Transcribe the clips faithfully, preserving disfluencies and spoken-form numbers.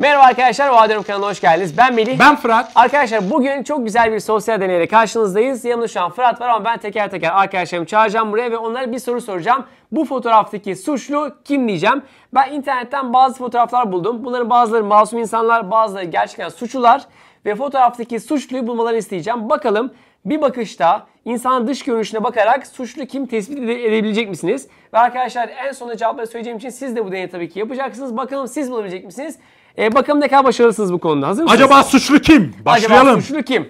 Merhaba arkadaşlar, Oha Diyorum kanalına hoş geldiniz. Ben Melih. Ben Fırat. Arkadaşlar bugün çok güzel bir sosyal deneyle karşınızdayız. Yanımda şu an Fırat var ama ben teker teker arkadaşlarımı çağıracağım buraya ve onlara bir soru soracağım. Bu fotoğraftaki suçlu kim diyeceğim. Ben internetten bazı fotoğraflar buldum. Bunların bazıları masum insanlar, bazıları gerçekten suçlular. Ve fotoğraftaki suçluyu bulmalarını isteyeceğim. Bakalım bir bakışta insanın dış görünüşüne bakarak suçlu kim tespit ede- edebilecek misiniz? Ve arkadaşlar en sonunda cevapları söyleyeceğim için siz de bu deneyi tabii ki yapacaksınız. Bakalım siz bulabilecek misiniz? Ee, bakalım ne kadar başarılısınız bu konuda. Hazır mısınız? Acaba suçlu kim? Başlayalım. Acaba suçlu kim?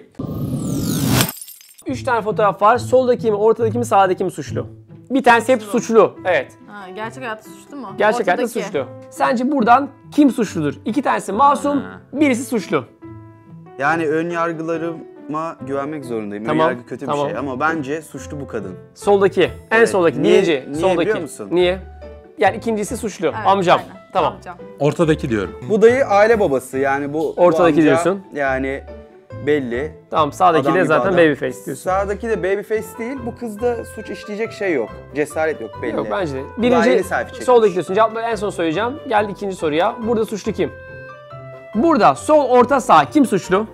Üç tane fotoğraf var. Soldaki mi, ortadaki mi, sağdaki mi suçlu? Bir tanesi hep suçlu. Evet. Ha, gerçek hayatta suçlu mu? Gerçek hayatta Ortadaki. suçlu. Sence buradan kim suçludur? İki tanesi masum, birisi suçlu. Yani ön yargılarıma güvenmek zorundayım. Tamam, Ön yargı kötü tamam. bir şey ama bence suçlu bu kadın. Soldaki. En Evet. soldaki. Niye- Birinci. niye soldaki. biliyor musun? Niye? Yani ikincisi suçlu. Evet, Amcam. aynen. Tamam. Amcam. Ortadaki diyorum. Bu dayı aile babası yani bu bu Ortadaki amca diyorsun. Yani belli. Tamam, sağdaki Adam de gibi zaten adam. babyface diyorsun. Sağdaki de babyface değil. Bu kızda suç işleyecek şey yok. Cesaret yok belli. Yok bence de. Bu da yeni Birinci selfie çekmiş. soldaki diyorsun. Cevapları en son söyleyeceğim. Geldi ikinci soruya. Burada suçlu kim? Burada sol, orta, sağ kim suçlu?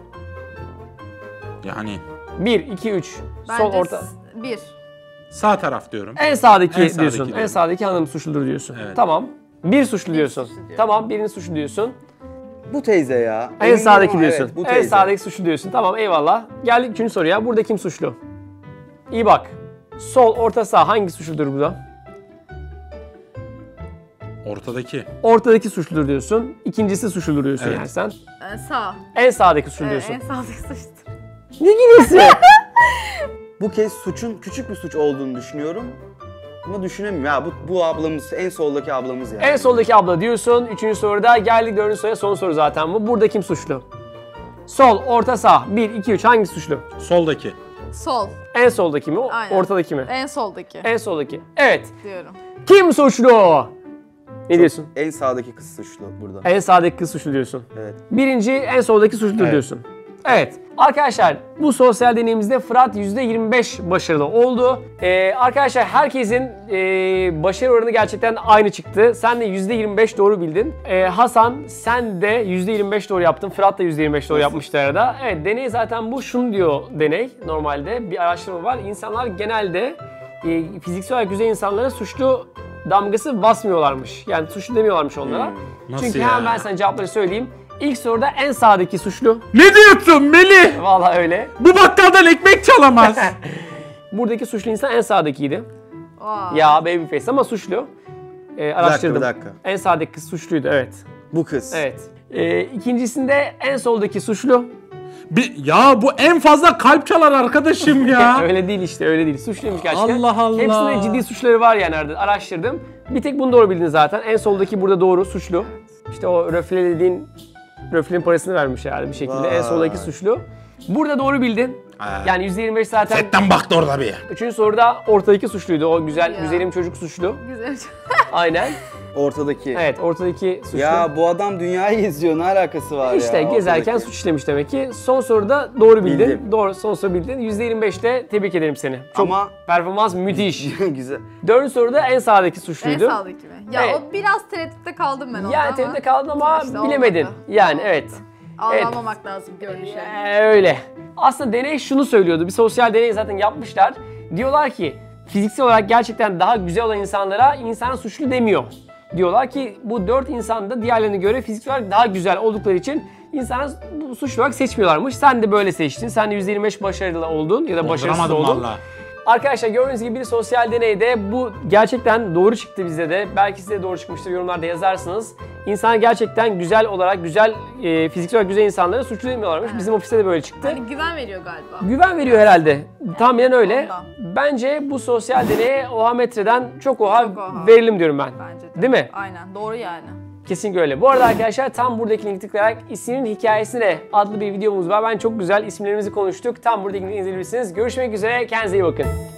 Yani bir, iki, üç. Bence Sol, orta. s- bir. sağ taraf diyorum. En sağdaki En sağdaki diyorsun. En diyorum. sağdaki hanım suçludur diyorsun. Evet. Tamam. Bir suçlu diyorsun. suçlu diyorum. Tamam, birini suçlu diyorsun. Bu teyze ya. En Eminim sağdaki ama diyorsun. Evet, bu En teyze. sağdaki suçlu diyorsun. Tamam, eyvallah. Geldik üçüncü soruya. Burada kim suçlu? İyi bak. Sol, orta, sağ hangi suçludur burada? Ortadaki. Ortadaki suçludur diyorsun. İkincisi suçludur diyorsun Evet. yani sen. Ee, sağ. En sağdaki suçlu Evet, diyorsun. en sağdaki suçlu. Ne gülüyorsun? Bu kez suçun küçük bir suç olduğunu düşünüyorum. Ama düşünemiyorum. Ya bu, bu ablamız, en soldaki ablamız yani. En soldaki abla diyorsun. Üçüncü soruda geldik dördüncü soruya. Son soru zaten bu. Burada kim suçlu? Sol, orta, sağ. Bir, iki, üç. Hangisi suçlu? Soldaki. Sol. En soldaki mi? Aynen. Ortadaki mi? En soldaki En soldaki. Evet. diyorum. Kim suçlu? Ne diyorsun? En sağdaki kız suçlu burada. En sağdaki kız suçlu diyorsun. Evet. Birinci en soldaki suçludur Evet. diyorsun. Evet. Arkadaşlar bu sosyal deneyimizde Fırat yüzde yirmi beş başarılı oldu. Ee, arkadaşlar herkesin e, başarı oranı gerçekten aynı çıktı. Sen de yüzde yirmi beş doğru bildin. Ee, Hasan sen de yüzde yirmi beş doğru yaptın. Fırat da yüzde yirmi beş doğru yapmıştı arada. Evet, deney zaten bu. Şunu diyor deney normalde. Bir araştırma var. İnsanlar genelde e, fiziksel olarak güzel insanlara suçlu damgası basmıyorlarmış. Yani suçlu demiyorlarmış onlara. Hmm. Nasıl Çünkü ya? hemen ben sana cevapları söyleyeyim. İlk soruda en sağdaki suçlu. Ne diyorsun Melih? Vallahi öyle. Bu bakkaldan ekmek çalamaz. Buradaki suçlu insan en sağdakiydi. Aa. Ya babyface ama suçlu. Ee, araştırdım. bir dakika. En sağdaki kız suçluydu, evet. Bu kız. Evet. Ee, ikincisinde en soldaki suçlu. Bir, ya bu en fazla kalp çalar arkadaşım ya. Öyle değil işte, öyle değil. Suçluymuş gerçekten. Allah Allah. Hepsinde ciddi suçları var yani arada. Araştırdım. Bir tek bunu doğru bildin zaten. En soldaki burada doğru, suçlu. İşte o röfle dediğin röflenin parasını vermiş yani bir şekilde. Vay. En soldaki suçlu. Burada doğru bildin. Ha. Yani yüzde yirmi beş zaten. Setten baktı orada bir. Üçüncü soruda ortadaki suçluydu. O güzel, Ya. güzelim çocuk suçlu. Güzel. Aynen. Ortadaki. Evet, ortadaki suçlu. Ya bu adam dünyayı geziyor. Ne alakası var İşte ya? gezerken ortadaki? suç işlemiş demek ki. Son soruda doğru bildin. Bildim. Doğru, son soru bildin. yüzde yirmi beşte tebrik ederim seni. Çok Ama- performans müthiş. Güzel. Dördüncü soruda en sağdaki En suçluydu. sağdaki mi? Ya Evet. o biraz tereddütte kaldım ben orada Yani ama. tebrikte kaldın ama İşte bilemedin. olmadı. Yani Olmadı. evet. Ağlamamak lazım görünüşe. Ee, öyle. Aslında deney şunu söylüyordu. Bir sosyal deney zaten yapmışlar. Diyorlar ki fiziksel olarak gerçekten daha güzel olan insanlara insan suçlu demiyor. Diyorlar ki bu dört insan da diğerlerine göre fiziksel olarak daha güzel oldukları için insanı bu suçlu olarak seçmiyorlarmış. Sen de böyle seçtin. Sen de yüzde yirmi beş başarılı oldun ya da başarısız Dolduramadım oldun. valla. Arkadaşlar gördüğünüz gibi bir sosyal deneyde bu gerçekten doğru çıktı bize de. Belki size de doğru çıkmıştır, yorumlarda yazarsınız. İnsan gerçekten güzel olarak, güzel, e, fiziksel olarak güzel insanlara suçlu demiyorlarmış. Bizim ofiste de böyle çıktı. Hani güven veriyor galiba. Güven veriyor herhalde. Tahminen öyle. Ondan. Bence bu sosyal deneye oha metreden çok oha, Çok oha. verelim diyorum ben. Bence de. Değil mi? Aynen doğru yani. Kesinlikle öyle. Bu arada arkadaşlar tam buradaki linki tıklayarak isminin hikayesine adlı bir videomuz var. Ben çok güzel isimlerimizi konuştuk. Tam buradaki linki izleyebilirsiniz. Görüşmek üzere. Kendinize iyi bakın.